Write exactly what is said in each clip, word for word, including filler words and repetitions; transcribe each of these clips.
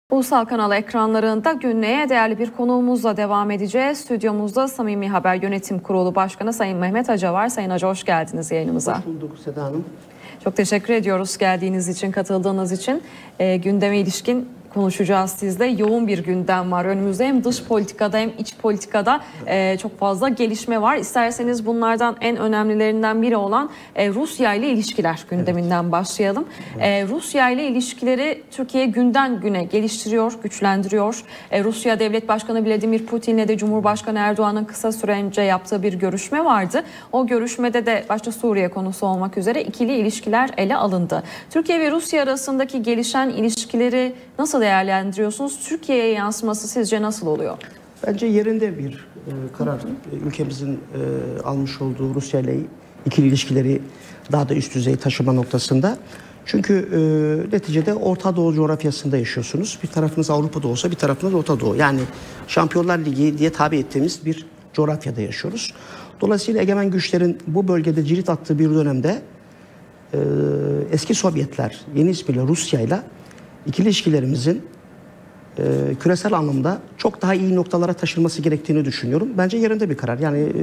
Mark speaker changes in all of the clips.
Speaker 1: Ulusal Kanal ekranlarında günlüğe değerli bir konuğumuzla devam edeceğiz. Stüdyomuzda Samimi Haber Yönetim Kurulu Başkanı Sayın Mehmet Aca var. Sayın Aca, hoş geldiniz yayınımıza.
Speaker 2: Hoş bulduk Seda Hanım.
Speaker 1: Çok teşekkür ediyoruz geldiğiniz için, katıldığınız için. E, gündeme ilişkin konuşacağız sizle. Yoğun bir gündem var önümüzde. Hem dış politikada hem iç politikada e, çok fazla gelişme var. İsterseniz bunlardan en önemlilerinden biri olan e, Rusya ile ilişkiler gündeminden evet. başlayalım. Evet. E, Rusya ile ilişkileri Türkiye günden güne geliştiriyor, güçlendiriyor. E, Rusya Devlet Başkanı Vladimir Putin ile de Cumhurbaşkanı Erdoğan'ın kısa süre önce yaptığı bir görüşme vardı. O görüşmede de başta Suriye konusu olmak üzere ikili ilişkiler ele alındı. Türkiye ve Rusya arasındaki gelişen ilişkileri nasıl değerlendiriyorsunuz? Türkiye'ye yansıması sizce nasıl oluyor?
Speaker 2: Bence yerinde bir e, karar. Hı hı. Ülkemizin e, almış olduğu Rusya ile ikili ilişkileri daha da üst düzey taşıma noktasında. Çünkü e, neticede Orta Doğu coğrafyasında yaşıyorsunuz. Bir tarafınız Avrupa'da olsa bir tarafınız Orta Doğu. Yani Şampiyonlar Ligi diye tabi ettiğimiz bir coğrafyada yaşıyoruz. Dolayısıyla egemen güçlerin bu bölgede cirit attığı bir dönemde e, eski Sovyetler, yeni ismiyle Rusya ile İkili ilişkilerimizin e, küresel anlamda çok daha iyi noktalara taşınması gerektiğini düşünüyorum. Bence yerinde bir karar. Yani e,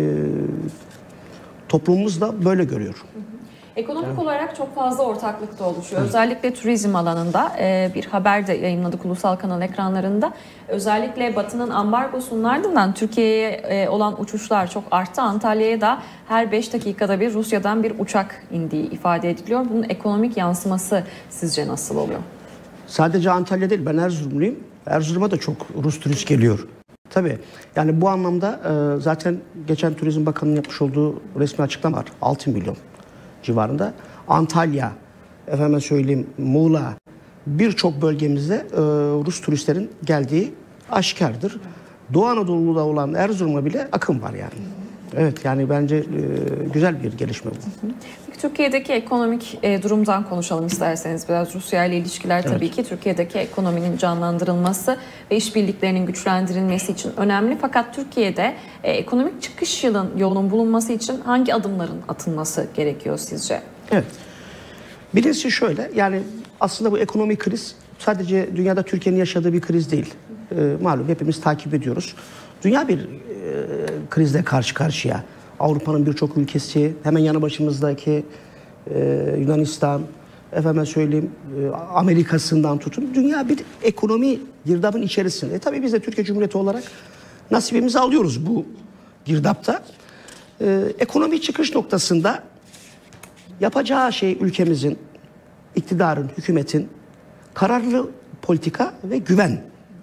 Speaker 2: toplumumuz da böyle görüyor. Hı hı.
Speaker 1: Ekonomik yani. olarak çok fazla ortaklık da oluşuyor. Evet. Özellikle turizm alanında e, bir haber de yayınladık Ulusal Kanal ekranlarında. Özellikle Batı'nın ambargosunun ardından Türkiye'ye e, olan uçuşlar çok arttı. Antalya'ya da her beş dakikada bir Rusya'dan bir uçak indiği ifade ediliyor. Bunun ekonomik yansıması sizce nasıl oluyor?
Speaker 2: Sadece Antalya değil, ben Erzurumluyum. Erzurum'a da çok Rus turist geliyor. Tabii yani bu anlamda e, zaten geçen Turizm Bakanı'nın yapmış olduğu resmi açıklama var. altı milyon civarında. Antalya, efendim söyleyeyim Muğla, birçok bölgemizde e, Rus turistlerin geldiği aşikardır. Doğu Anadolu'da olan Erzurum'a bile akım var yani. Evet, yani bence e, güzel bir gelişme bu.
Speaker 1: Peki, Türkiye'deki ekonomik e, durumdan konuşalım isterseniz biraz. Rusya ile ilişkiler tabii evet. ki Türkiye'deki ekonominin canlandırılması ve işbirliklerinin güçlendirilmesi için önemli. Fakat Türkiye'de e, ekonomik çıkış yılın yolunun bulunması için hangi adımların atılması gerekiyor sizce?
Speaker 2: Evet. Birincisi şöyle, yani aslında bu ekonomik kriz sadece dünyada Türkiye'nin yaşadığı bir kriz değil. E, malum hepimiz takip ediyoruz. Dünya bir e, krizle karşı karşıya. Avrupa'nın birçok ülkesi, hemen yanı başımızdaki e, Yunanistan, efendim söyleyeyim e, Amerika'sından tutun. Dünya bir ekonomi girdabın içerisinde. E, tabii biz de Türkiye Cumhuriyeti olarak nasibimizi alıyoruz bu girdapta. E, ekonomi çıkış noktasında yapacağı şey ülkemizin, iktidarın, hükümetin kararlı politika ve güven.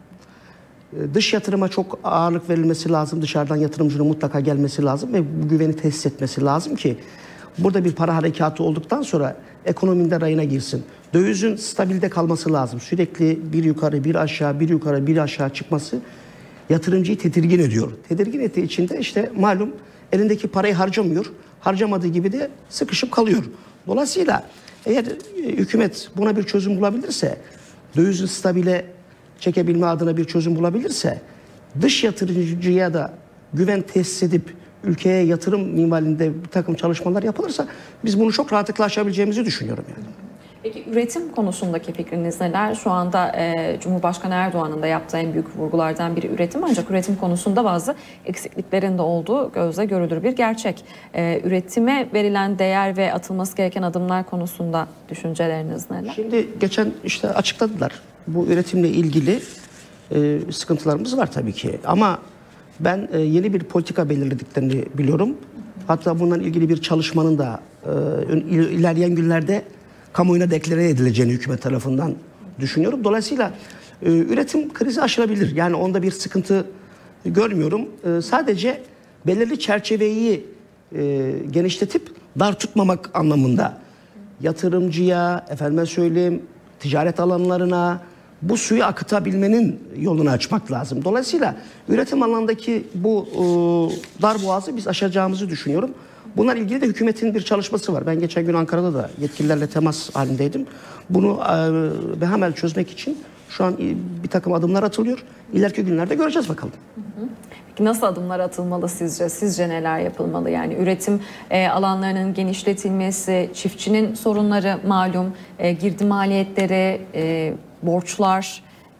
Speaker 2: Dış yatırıma çok ağırlık verilmesi lazım. Dışarıdan yatırımcının mutlaka gelmesi lazım ve bu güveni tesis etmesi lazım ki burada bir para harekatı olduktan sonra ekonominin de rayına girsin. Dövizin stabilde kalması lazım. Sürekli bir yukarı, bir aşağı, bir yukarı, bir aşağı çıkması yatırımcıyı tedirgin ediyor. Tedirgin ettiği için de işte malum elindeki parayı harcamıyor. Harcamadığı gibi de sıkışıp kalıyor. Dolayısıyla eğer hükümet buna bir çözüm bulabilirse, dövizin stabile çekebilme adına bir çözüm bulabilirse, dış yatırımcıya da güven tesis edip ülkeye yatırım minvalinde bir takım çalışmalar yapılırsa biz bunu çok rahatlıkla aşabileceğimizi düşünüyorum yani.
Speaker 1: Peki üretim konusundaki fikriniz neler? Şu anda e, Cumhurbaşkanı Erdoğan'ın da yaptığı en büyük vurgulardan biri üretim, ancak üretim konusunda bazı eksikliklerin de olduğu gözle görülür bir gerçek. E, üretime verilen değer ve atılması gereken adımlar konusunda düşünceleriniz neler?
Speaker 2: Şimdi geçen işte açıkladılar. Bu üretimle ilgili e, sıkıntılarımız var tabii ki. Ama ben e, yeni bir politika belirlediklerini biliyorum. Hatta bununla ilgili bir çalışmanın da e, ilerleyen günlerde kamuoyuna deklare edileceğini hükümet tarafından düşünüyorum. Dolayısıyla e, üretim krizi aşılabilir. Yani onda bir sıkıntı görmüyorum. E, sadece belirli çerçeveyi e, genişletip dar tutmamak anlamında yatırımcıya, efendime söyleyeyim, ticaret alanlarına bu suyu akıtabilmenin yolunu açmak lazım. Dolayısıyla üretim alanındaki bu e, dar boğazı biz aşacağımızı düşünüyorum. Bunlarla ilgili de hükümetin bir çalışması var. Ben geçen gün Ankara'da da yetkililerle temas halindeydim. Bunu e, behemel çözmek için şu an bir takım adımlar atılıyor. İleriki günlerde göreceğiz bakalım.
Speaker 1: Hı hı. Peki nasıl adımlar atılmalı sizce? Sizce neler yapılmalı? Yani üretim e, alanlarının genişletilmesi, çiftçinin sorunları malum, e, girdi maliyetleri, e, borçlar,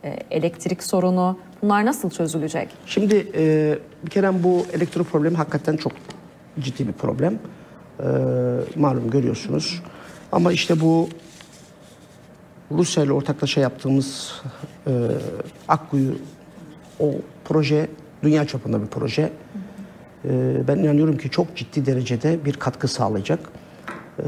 Speaker 1: e, elektrik sorunu, bunlar nasıl çözülecek?
Speaker 2: Şimdi e, bir kere bu elektrik problemi hakikaten çok ciddi bir problem. E, malum görüyorsunuz. Ama işte bu Rusya ile ortaklaşa yaptığımız e, Akkuyu, o proje dünya çapında bir proje. E, ben inanıyorum ki çok ciddi derecede bir katkı sağlayacak. E,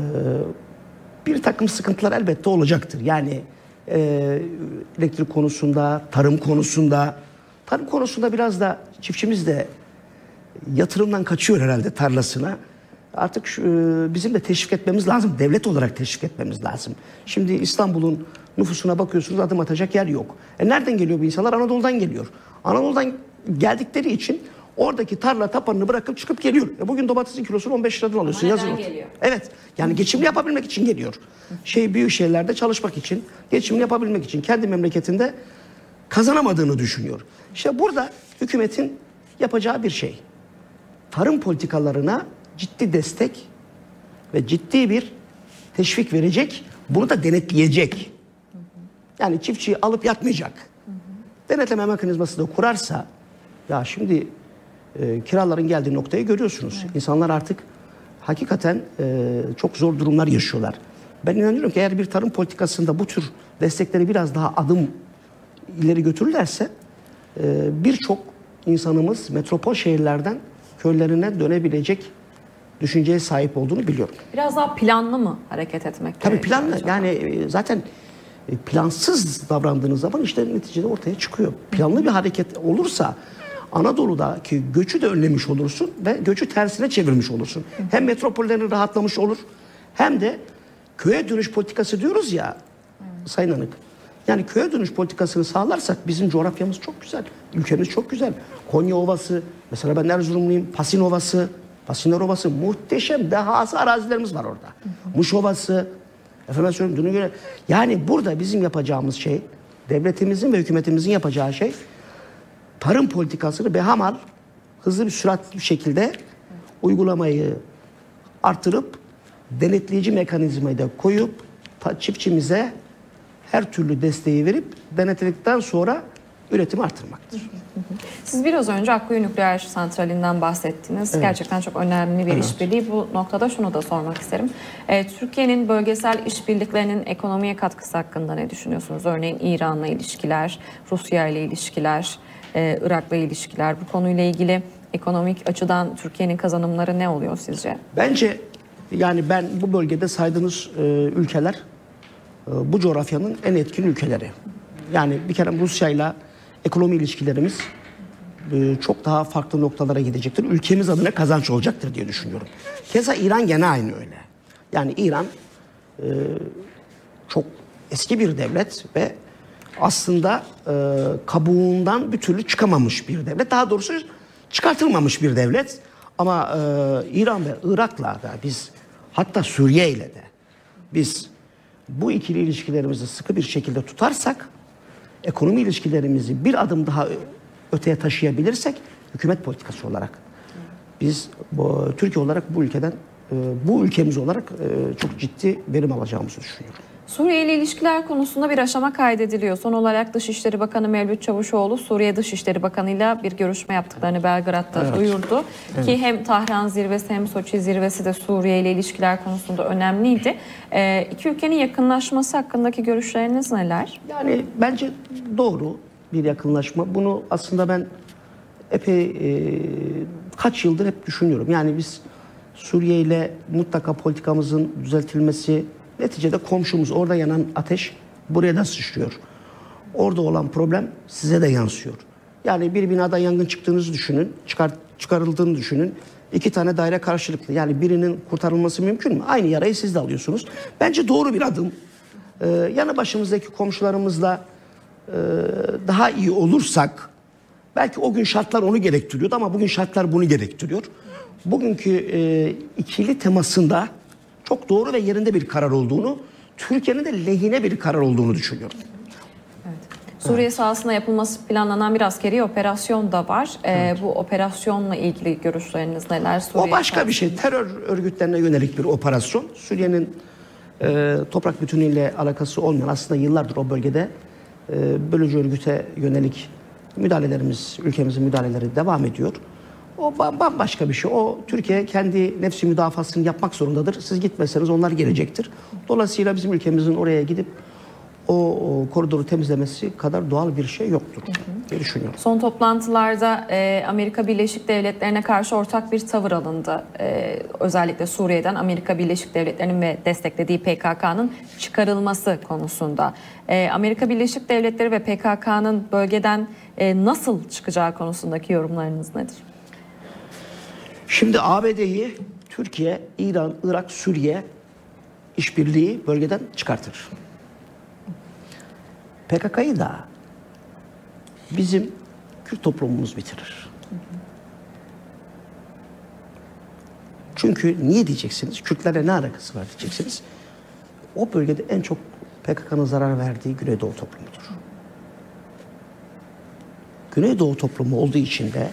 Speaker 2: bir takım sıkıntılar elbette olacaktır. Yani e, elektrik konusunda, tarım konusunda, tarım konusunda biraz da çiftçimiz de yatırımdan kaçıyor herhalde tarlasına. Artık şu, bizim de teşvik etmemiz lazım. Devlet olarak teşvik etmemiz lazım. Şimdi İstanbul'un nüfusuna bakıyorsunuz, adım atacak yer yok. E nereden geliyor bu insanlar? Anadolu'dan geliyor. Anadolu'dan geldikleri için oradaki tarla tapanını bırakıp çıkıp geliyor. E bugün domatesin kilosunu on beş liradan alıyorsun.
Speaker 1: Ama
Speaker 2: yazın.
Speaker 1: neden geliyor?
Speaker 2: Evet. Yani geçimli yapabilmek için geliyor. Şey büyük şehirlerde çalışmak için, geçimli yapabilmek için kendi memleketinde kazanamadığını düşünüyor. İşte burada hükümetin yapacağı bir şey. Tarım politikalarına ciddi destek ve ciddi bir teşvik verecek. Bunu da denetleyecek. Yani çiftçiyi alıp yatmayacak. Denetleme mekanizması da kurarsa, ya şimdi e, kiraların geldiği noktayı görüyorsunuz. Evet. İnsanlar artık hakikaten e, çok zor durumlar yaşıyorlar. Ben inanıyorum ki eğer bir tarım politikasında bu tür destekleri biraz daha adım ileri götürürlerse e, birçok insanımız metropol şehirlerden köylerine dönebilecek düşünceye sahip olduğunu biliyorum.
Speaker 1: Biraz daha planlı mı hareket etmek
Speaker 2: Tabii
Speaker 1: gerekiyor
Speaker 2: planlı.
Speaker 1: acaba?
Speaker 2: Yani e, zaten e, plansız davrandığınız zaman işte neticede ortaya çıkıyor. Planlı bir hareket olursa Anadolu'daki göçü de önlemiş olursun ve göçü tersine çevirmiş olursun. Hem metropollerin rahatlamış olur hem de köye dönüş politikası diyoruz ya Sayın Hanık. Yani köye dönüş politikasını sağlarsak bizim coğrafyamız çok güzel. Ülkemiz çok güzel. Konya Ovası, mesela ben Erzurumluyum, Pasin Ovası, Pasinler Ovası muhteşem, dehası arazilerimiz var orada. Muş Ovası, efendim söyleyeyim, göre. Yani burada bizim yapacağımız şey, devletimizin ve hükümetimizin yapacağı şey, tarım politikasını behamal, hızlı bir süratli bir şekilde uygulamayı artırıp, denetleyici mekanizmayı da koyup, çiftçimize her türlü desteği verip, denetledikten sonra üretimi artırmaktır.
Speaker 1: Siz biraz önce Akkuyu Nükleer Santrali'nden bahsettiniz. Evet. Gerçekten çok önemli bir evet. işbirliği. Bu noktada şunu da sormak isterim. Ee, Türkiye'nin bölgesel işbirliklerinin ekonomiye katkısı hakkında ne düşünüyorsunuz? Örneğin İran'la ilişkiler, Rusya ile ilişkiler, e, Irak'la ilişkiler. Bu konuyla ilgili ekonomik açıdan Türkiye'nin kazanımları ne oluyor sizce?
Speaker 2: Bence yani ben bu bölgede saydığınız e, ülkeler e, bu coğrafyanın en etkin ülkeleri. Yani bir kere Rusya'yla ekonomi ilişkilerimiz e, çok daha farklı noktalara gidecektir. Ülkemiz adına kazanç olacaktır diye düşünüyorum. Keza İran gene aynı öyle. Yani İran e, çok eski bir devlet ve aslında e, kabuğundan bir türlü çıkamamış bir devlet. Daha doğrusu çıkartılmamış bir devlet. Ama e, İran ve Irak'la da biz, hatta Suriye ile de biz bu ikili ilişkilerimizi sıkı bir şekilde tutarsak, ekonomi ilişkilerimizi bir adım daha öteye taşıyabilirsek, hükümet politikası olarak biz bu, Türkiye olarak bu ülkeden, bu ülkemiz olarak çok ciddi verim alacağımızı düşünüyorum.
Speaker 1: Suriye ile ilişkiler konusunda bir aşama kaydediliyor. Son olarak Dışişleri Bakanı Mevlüt Çavuşoğlu, Suriye Dışişleri Bakanı ile bir görüşme yaptıklarını Belgrad'da evet. duyurdu. Evet. Ki hem Tahran zirvesi hem Soçi zirvesi de Suriye ile ilişkiler konusunda önemliydi. Ee, iki ülkenin yakınlaşması hakkındaki görüşleriniz neler? Yani
Speaker 2: bence doğru bir yakınlaşma. Bunu aslında ben epey e, kaç yıldır hep düşünüyorum. Yani biz Suriye ile mutlaka politikamızın düzeltilmesi, neticede komşumuz, orada yanan ateş buraya da sıçrıyor. Orada olan problem size de yansıyor. Yani bir binada yangın çıktığınızı düşünün, çıkar, çıkarıldığını düşünün. İki tane daire karşılıklı. Yani birinin kurtarılması mümkün mü? Aynı yarayı siz de alıyorsunuz. Bence doğru bir adım. Ee, yanı başımızdaki komşularımızla e, daha iyi olursak, belki o gün şartlar onu gerektiriyordu ama bugün şartlar bunu gerektiriyor. Bugünkü e, ikili temasında çok doğru ve yerinde bir karar olduğunu, Türkiye'nin de lehine bir karar olduğunu düşünüyorum.
Speaker 1: Evet. Suriye evet. sahasında yapılması planlanan bir askeri operasyon da var. Evet. Ee, bu operasyonla ilgili görüşleriniz neler? Suriye
Speaker 2: o başka sahasında bir şey. Terör örgütlerine yönelik bir operasyon. Suriye'nin e, toprak bütünlüğüyle alakası olmayan, aslında yıllardır o bölgede e, bölücü örgüte yönelik müdahalelerimiz, ülkemizin müdahaleleri devam ediyor. O bambaşka bir şey. O Türkiye kendi nefsi müdafasını yapmak zorundadır. Siz gitmeseniz onlar gelecektir. Dolayısıyla bizim ülkemizin oraya gidip o, o koridoru temizlemesi kadar doğal bir şey yoktur diye düşünüyorum.
Speaker 1: Son toplantılarda e, Amerika Birleşik Devletleri'ne karşı ortak bir tavır alındı. E, özellikle Suriye'den Amerika Birleşik Devletleri'nin ve desteklediği P K K'nın çıkarılması konusunda. E, Amerika Birleşik Devletleri ve P K K'nın bölgeden e, nasıl çıkacağı konusundaki yorumlarınız nedir?
Speaker 2: Şimdi A B D'yi Türkiye, İran, Irak, Suriye işbirliği bölgeden çıkartır. P K K'yı da bizim Kürt toplumumuz bitirir. Çünkü niye diyeceksiniz? Kürtlerle ne alakası var diyeceksiniz. O bölgede en çok P K K'nın zarar verdiği Güneydoğu toplumudur. Güneydoğu toplumu olduğu için de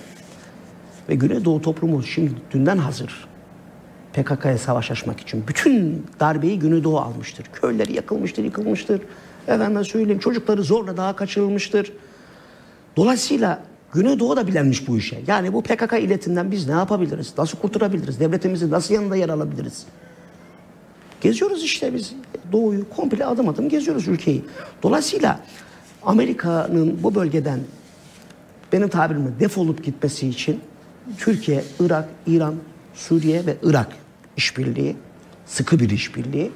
Speaker 2: ve Güneydoğu toplumu şimdi dünden hazır P K K'ya savaş açmak için. Bütün darbeyi Güneydoğu almıştır. Köyleri yakılmıştır, yıkılmıştır. Efendim söyleyeyim, çocukları zorla daha kaçırılmıştır. Dolayısıyla Güneydoğu da bilenmiş bu işe. Yani bu P K K illetinden biz ne yapabiliriz? Nasıl kurtarabiliriz? Devletimizi nasıl yanında yer alabiliriz? Geziyoruz işte biz Doğu'yu komple adım adım geziyoruz ülkeyi. Dolayısıyla Amerika'nın bu bölgeden benim tabirimle defolup gitmesi için Türkiye, Irak, İran, Suriye ve Irak işbirliği, sıkı bir işbirliği.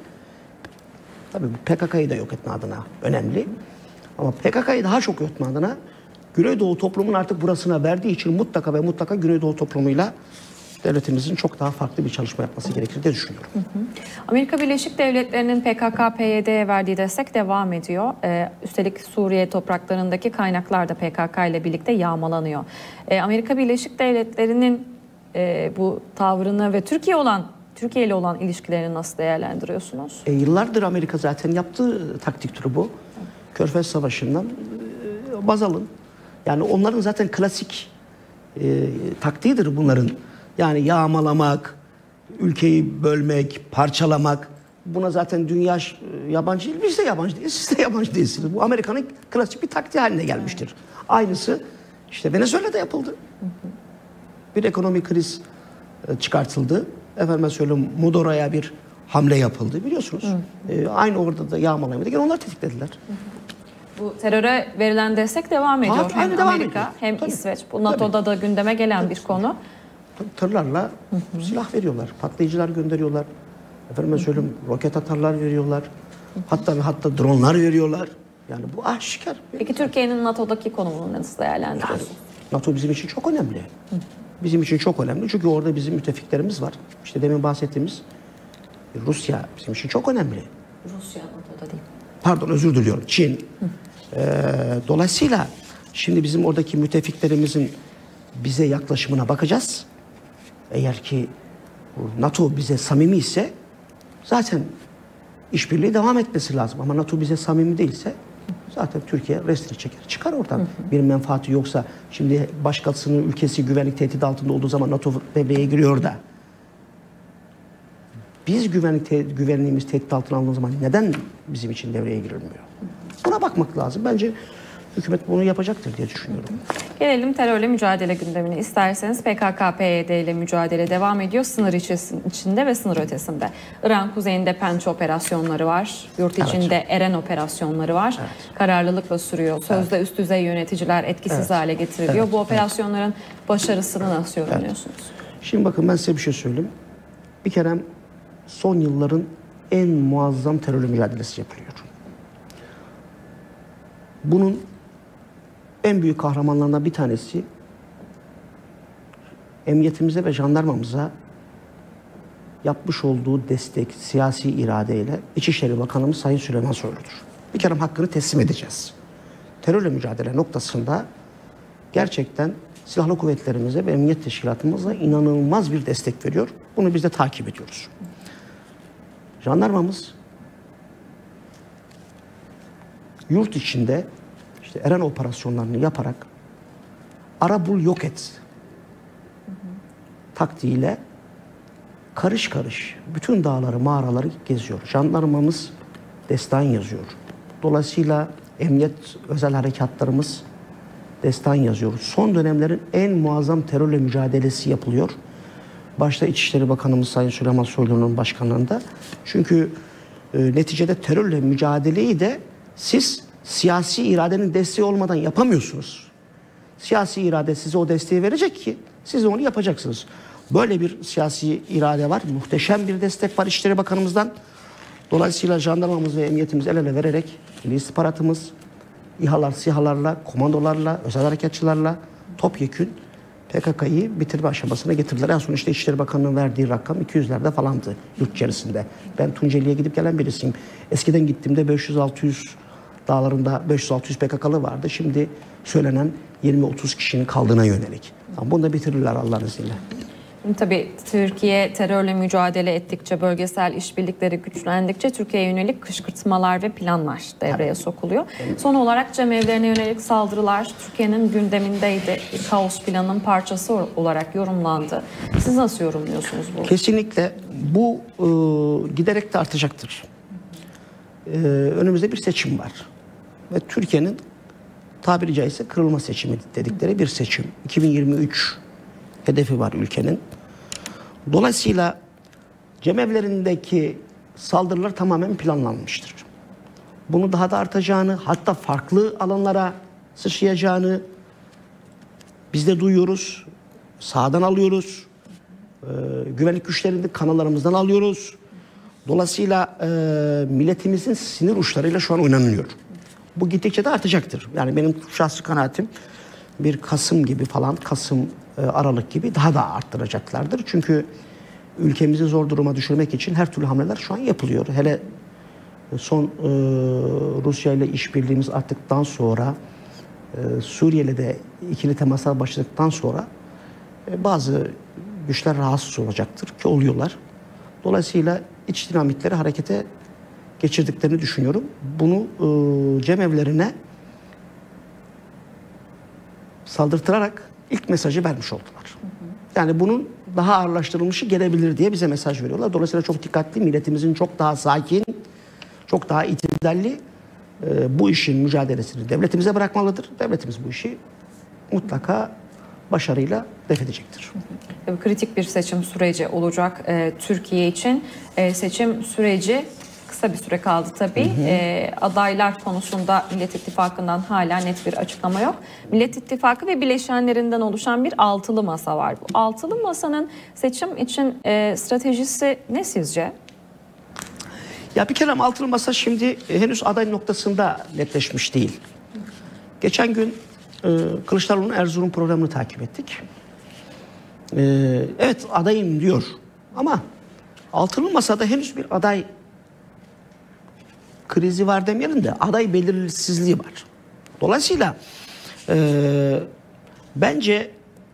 Speaker 2: Tabii bu P K K'yı da yok etme adına önemli. Ama P K K'yı daha çok yok etme adına Güneydoğu toplumun artık burasına verdiği için mutlaka ve mutlaka Güneydoğu toplumuyla devletimizin çok daha farklı bir çalışma yapması gerekir diye düşünüyorum.
Speaker 1: Hı hı. Amerika Birleşik Devletleri'nin P K K P Y D'ye verdiği destek devam ediyor. Ee, üstelik Suriye topraklarındaki kaynaklar da P K K ile birlikte yağmalanıyor. Ee, Amerika Birleşik Devletleri'nin e, bu tavrını ve Türkiye olan Türkiye ile olan ilişkilerini nasıl değerlendiriyorsunuz?
Speaker 2: E, yıllardır Amerika zaten yaptığı taktik türü bu. Körfez Savaşı'ndan e, baz alın. Yani onların zaten klasik e, taktiğidir bunların. Yani yağmalamak, ülkeyi bölmek, parçalamak. Buna zaten dünya e, yabancı değil, biz de yabancı değiliz, siz de yabancı değilsiniz. Bu Amerika'nın klasik bir taktiği haline gelmiştir. Aynısı işte Venezuela'da yapıldı. Hı hı. Bir ekonomik kriz e, çıkartıldı. Efendim söyleyeyim, Madura'ya bir hamle yapıldı biliyorsunuz. Hı hı. E, aynı orada da yağmalamaydı. Yani onlar tetiklediler. Hı hı.
Speaker 1: Bu teröre verilen destek devam ediyor.
Speaker 2: Ha,
Speaker 1: hem
Speaker 2: devam
Speaker 1: Amerika
Speaker 2: ediyor.
Speaker 1: hem
Speaker 2: Tabii.
Speaker 1: İsveç. Bu NATO'da Tabii. da gündeme gelen Tabii. bir konu.
Speaker 2: Tırlarla hı hı. silah veriyorlar. Patlayıcılar gönderiyorlar. Efendim söyleyeyim, roket atarlar veriyorlar. Hı hı. Hatta ve hatta dronlar veriyorlar. Yani bu aşikar.
Speaker 1: Peki Türkiye'nin NATO'daki konumunu nasıl değerlendiriyorsunuz?
Speaker 2: Yani, NATO bizim için çok önemli. Hı hı. Bizim için çok önemli. Çünkü orada bizim müttefiklerimiz var. İşte demin bahsettiğimiz Rusya bizim için çok önemli.
Speaker 1: Rusya NATO'da değil.
Speaker 2: Pardon, özür diliyorum. Çin. Ee, dolayısıyla şimdi bizim oradaki müttefiklerimizin bize yaklaşımına bakacağız. Eğer ki NATO bize samimi ise zaten işbirliği devam etmesi lazım. Ama NATO bize samimi değilse zaten Türkiye restini çeker. Çıkar oradan. Hı hı. Bir menfaati yoksa şimdi başkasının ülkesi güvenlik tehdidi altında olduğu zaman NATO devreye giriyor da biz güvenlik te güvenliğimiz tehdit altına aldığı zaman neden bizim için devreye girilmiyor? Buna bakmak lazım. Bence hükümet bunu yapacaktır diye düşünüyorum.
Speaker 1: Gelelim terörle mücadele gündemine. İsterseniz P K K P Y D ile mücadele devam ediyor. Sınır içinde ve sınır ötesinde. İran kuzeyinde Pençe operasyonları var. Yurt içinde evet. Eren operasyonları var. Evet. Kararlılıkla sürüyor. Sözde evet. üst düzey yöneticiler etkisiz evet. hale getiriliyor. Evet. Bu operasyonların evet. başarısını nasıl yorumluyorsunuz? Evet.
Speaker 2: Şimdi bakın ben size bir şey söyleyeyim. Bir kere son yılların en muazzam terörle mücadelesi yapılıyor. Bunun en büyük kahramanlarından bir tanesi emniyetimize ve jandarmamıza yapmış olduğu destek, siyasi iradeyle İçişleri Bakanımız Sayın Süleyman Soylu'dur. Bir kere hakkını teslim edeceğiz. Terörle mücadele noktasında gerçekten silahlı kuvvetlerimize ve emniyet teşkilatımıza inanılmaz bir destek veriyor. Bunu biz de takip ediyoruz. Jandarmamız yurt içinde işte Eren operasyonlarını yaparak ara bul yok et hı hı. taktiğiyle karış karış bütün dağları, mağaraları geziyor. Jandarmamız destan yazıyor. Dolayısıyla emniyet özel harekatlarımız destan yazıyoruz. Son dönemlerin en muazzam terörle mücadelesi yapılıyor. Başta İçişleri Bakanımız Sayın Süleyman Soylu'nun başkanlığında. Çünkü e, neticede terörle mücadeleyi de siz siyasi iradenin desteği olmadan yapamıyorsunuz. Siyasi irade size o desteği verecek ki siz de onu yapacaksınız. Böyle bir siyasi irade var. Muhteşem bir destek var İçişleri Bakanımızdan. Dolayısıyla jandarmamız ve emniyetimiz el ele vererek Milli İstihbaratımız İHA'lar, SİHA'larla, komandolarla, özel harekatçılarla topyekün P K K'yı bitirme aşamasına getirdiler. En son işte İçişleri Bakanlığı'nın verdiği rakam iki yüzlerde falandı yurt içerisinde. Ben Tunceli'ye gidip gelen birisiyim. Eskiden gittiğimde beş yüz altı yüz dağlarında beş yüz altı yüz P K K'lı vardı. Şimdi söylenen yirmi otuz kişinin kaldığına yönelik. Bunu da bitirirler Allah'ın izniyle.
Speaker 1: Tabii Türkiye terörle mücadele ettikçe, bölgesel işbirlikleri güçlendikçe Türkiye'ye yönelik kışkırtmalar ve planlar devreye evet. sokuluyor. Evet. Son olarak cemevlerine yönelik saldırılar Türkiye'nin gündemindeydi. Kaos planının parçası olarak yorumlandı. Siz nasıl yorumluyorsunuz bu?
Speaker 2: Kesinlikle bu e, giderek de artacaktır. E, önümüzde bir seçim var. Ve Türkiye'nin tabiri caizse kırılma seçimi dedikleri bir seçim. iki bin yirmi üç hedefi var ülkenin. Dolayısıyla cemevlerindeki saldırılar tamamen planlanmıştır. Bunu daha da artacağını, hatta farklı alanlara sıçrayacağını biz de duyuyoruz. Sahadan alıyoruz. Ee, güvenlik güçlerinde kanallarımızdan alıyoruz. Dolayısıyla e, milletimizin sinir uçlarıyla şu an oynanıyor. Bu gittikçe de artacaktır. Yani benim şahsi kanaatim bir Kasım gibi falan, Kasım Aralık gibi daha da arttıracaklardır. Çünkü ülkemizi zor duruma düşürmek için her türlü hamleler şu an yapılıyor. Hele son e, Rusya ile işbirliğimiz arttıktan sonra e, Suriye'yle de ikili temaslar başladıktan sonra e, bazı güçler rahatsız olacaktır ki oluyorlar. Dolayısıyla iç dinamitleri harekete geçirdiklerini düşünüyorum. Bunu e, cemevlerine saldırtırarak ilk mesajı vermiş oldular. Hı hı. Yani bunun daha ağırlaştırılmışı gelebilir diye bize mesaj veriyorlar. Dolayısıyla çok dikkatli, milletimizin çok daha sakin, çok daha itidalli e, bu işin mücadelesini devletimize bırakmalıdır. Devletimiz bu işi mutlaka başarıyla def edecektir.
Speaker 1: Hı hı. Kritik bir seçim süreci olacak e, Türkiye için. E, seçim süreci kısa bir süre kaldı tabii. Hı hı. E, adaylar konusunda Millet İttifakı'ndan hala net bir açıklama yok. Millet İttifakı ve bileşenlerinden oluşan bir altılı masa var. Bu altılı masanın seçim için e, stratejisi ne sizce?
Speaker 2: Ya bir kere altılı masa şimdi e, henüz aday noktasında netleşmiş değil. Geçen gün e, Kılıçdaroğlu'nun Erzurum programını takip ettik. E, evet adayım diyor ama altılı masada henüz bir aday krizi var demeyelim de aday belirsizliği var. Dolayısıyla e, bence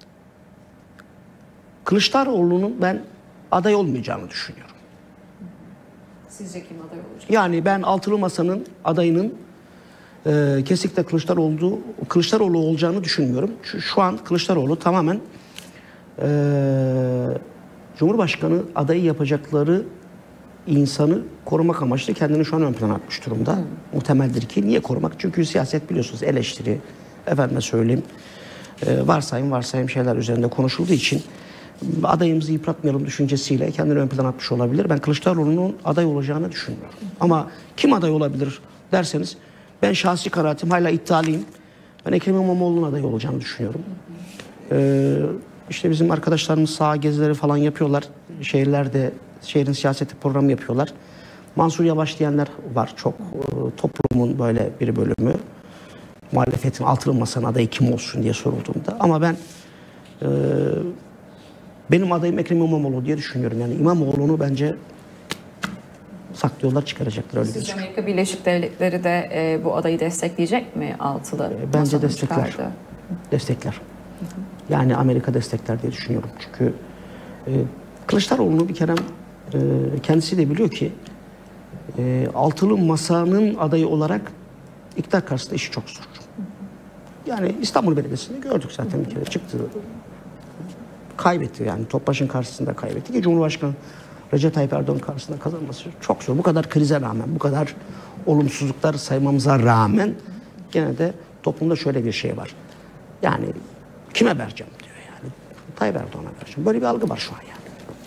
Speaker 2: Kılıçdaroğlu'nun ben aday olmayacağını düşünüyorum.
Speaker 1: Sizce kim aday olacak?
Speaker 2: Yani ben altılı masanın adayının e, kesinlikle Kılıçdaroğlu, Kılıçdaroğlu olacağını düşünmüyorum. Şu, şu an Kılıçdaroğlu tamamen e, Cumhurbaşkanı adayı yapacakları insanı korumak amaçlı kendini şu an ön plana atmış durumda. Hmm. Muhtemeldir ki. Niye korumak? Çünkü siyaset biliyorsunuz eleştiri, efendime söyleyeyim, e, varsayım varsayım şeyler üzerinde konuşulduğu için adayımızı yıpratmayalım düşüncesiyle kendini ön plana atmış olabilir. Ben Kılıçdaroğlu'nun aday olacağını düşünmüyorum. Hmm. Ama kim aday olabilir derseniz ben şahsi kanaatim hala iddialıyım. Ben Ekrem İmamoğlu'nun aday olacağını düşünüyorum. Hmm. Ee, işte bizim arkadaşlarımız saha gezileri falan yapıyorlar. Şehirlerde şehrin siyaseti programı yapıyorlar. Mansur Yavaş diyenler var çok. Toplumun böyle bir bölümü. Muhalefetin altılı masanın adayı kim olsun diye sorulduğunda. Ama ben e, benim adayım Ekrem İmamoğlu diye düşünüyorum. Yani İmamoğlu'nu bence saklıyorlar, çıkaracaklar. Öyle
Speaker 1: Sizce Amerika Birleşik Devletleri de e, bu adayı destekleyecek mi altılı?
Speaker 2: E, bence destekler. Çıkardı? Destekler. Hı hı. Yani Amerika destekler diye düşünüyorum. Çünkü e, Kılıçdaroğlu'nu bir kere e, kendisi de biliyor ki e, altılı masanın adayı olarak iktidar karşısında işi çok zor. Yani İstanbul Belediyesi'nde gördük zaten bir kere çıktı. Kaybetti yani Topbaş'ın karşısında kaybetti ki Cumhurbaşkanı Recep Tayyip Erdoğan karşısında kazanması çok zor. Bu kadar krize rağmen, bu kadar olumsuzluklar saymamıza rağmen gene de toplumda şöyle bir şey var. Yani kime vereceğim diyor yani. Tayyip Erdoğan'a vereceğim. Böyle bir algı var şu an yani.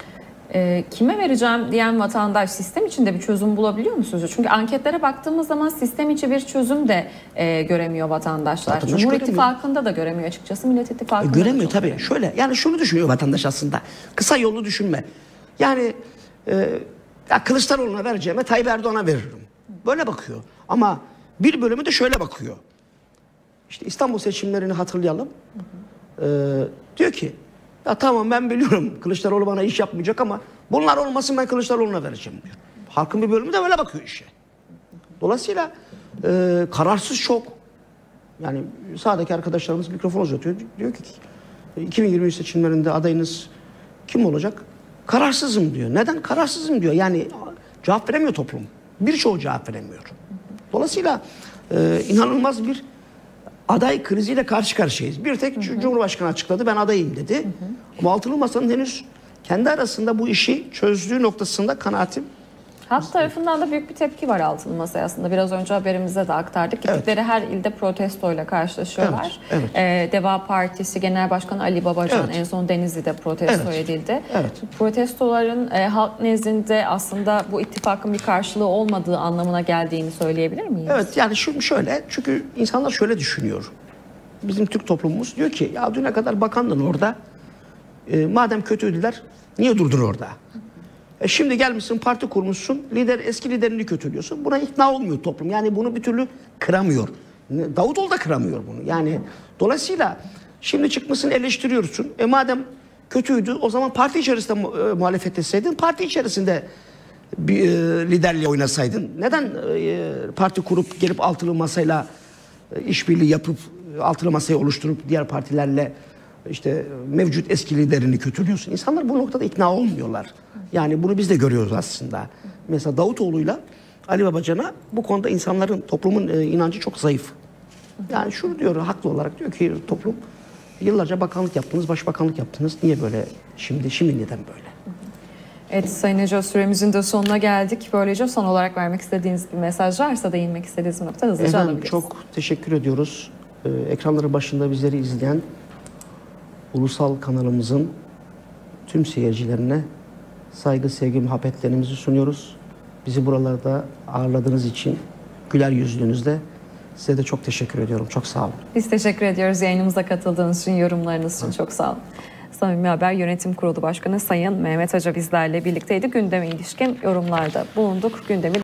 Speaker 1: E, kime vereceğim diyen vatandaş sistem içinde bir çözüm bulabiliyor mu sizce? Çünkü anketlere baktığımız zaman sistem içi bir çözüm de e, göremiyor vatandaşlar.
Speaker 2: Vatandaş
Speaker 1: Cumhur
Speaker 2: göremiyor.
Speaker 1: İttifakı'nda da göremiyor açıkçası. Millet
Speaker 2: E,
Speaker 1: İttifakı'nda
Speaker 2: göremiyor
Speaker 1: da çok
Speaker 2: tabii. Şöyle yani şunu düşünüyor vatandaş aslında. Kısa yollu düşünme. Yani e, ya Kılıçdaroğlu'na vereceğime Tayyip Erdoğan'a veririm. Böyle bakıyor. Ama bir bölümü de şöyle bakıyor. İşte İstanbul seçimlerini hatırlayalım. Ee, diyor ki ya tamam ben biliyorum Kılıçdaroğlu bana iş yapmayacak ama bunlar olmasın ben Kılıçdaroğlu'na vereceğim diyor. Halkın bir bölümü de böyle bakıyor işe. Dolayısıyla e, kararsız çok. Yani sağdaki arkadaşlarımız mikrofon uzatıyor. Diyor ki iki bin yirmi üç seçimlerinde adayınız kim olacak? Kararsızım diyor. Neden? Kararsızım diyor. Yani cevap veremiyor toplum. Birçoğu cevap veremiyor. Dolayısıyla e, inanılmaz bir aday kriziyle karşı karşıyayız. Bir tek hı hı. Cumhurbaşkanı açıkladı ben adayım dedi. Hı hı. Ama altılı masanın henüz kendi arasında bu işi çözdüğü noktasında kanaatim.
Speaker 1: Halk tarafından da büyük bir tepki var altılı masaya aslında. Biraz önce haberimizde de aktardık. Gittikleri evet. her ilde protestoyla karşılaşıyorlar. Evet, evet. Ee, Deva Partisi Genel Başkanı Ali Babacan evet. en son Denizli'de protesto evet. edildi. Evet. Protestoların e, halk nezdinde aslında bu ittifakın bir karşılığı olmadığı anlamına geldiğini söyleyebilir miyiz?
Speaker 2: Evet yani şu şöyle çünkü insanlar şöyle düşünüyor. Bizim Türk toplumumuz diyor ki ya düne kadar bakandın orada. E, madem kötüydüler niye durdun orada? E şimdi gelmişsin parti kurmuşsun, lider eski liderini kötülüyorsun. Buna ikna olmuyor toplum. Yani bunu bir türlü kıramıyor. Davutoğlu da kıramıyor bunu. Yani dolayısıyla şimdi çıkmışsın eleştiriyorsun. E madem kötüydü o zaman parti içerisinde e, muhalefet etseydin, parti içerisinde bir e, liderliğe oynasaydın. Neden e, parti kurup gelip altılı masayla e, işbirliği yapıp altılı masayı oluşturup diğer partilerle işte mevcut eski liderini kötülüyorsun. İnsanlar bu noktada ikna olmuyorlar. Yani bunu biz de görüyoruz aslında. Mesela Davutoğlu'yla Ali Babacan'a bu konuda insanların, toplumun e, inancı çok zayıf. Yani şunu diyor, haklı olarak diyor ki toplum yıllarca bakanlık yaptınız, başbakanlık yaptınız. Niye böyle şimdi, şimdi neden böyle?
Speaker 1: Evet Sayın Ece, süremizin de sonuna geldik. Böylece son olarak vermek istediğiniz bir mesaj varsa değinmek istediğiniz bir nokta hızlıca
Speaker 2: Efendim,
Speaker 1: alabiliriz.
Speaker 2: çok teşekkür ediyoruz. Ee, ekranları başında bizleri izleyen ulusal kanalımızın tüm seyircilerine saygı, sevgi, muhabbetlerimizi sunuyoruz. Bizi buralarda ağırladığınız için, güler yüzlüğünüzle size de çok teşekkür ediyorum. Çok sağ olun.
Speaker 1: Biz teşekkür ediyoruz yayınımıza katıldığınız için, yorumlarınız için. Çok sağ olun. Samimi Haber Yönetim Kurulu Başkanı Sayın Mehmet Aca bizlerle birlikteydi. Gündeme ilişkin yorumlarda bulunduk. Gündemi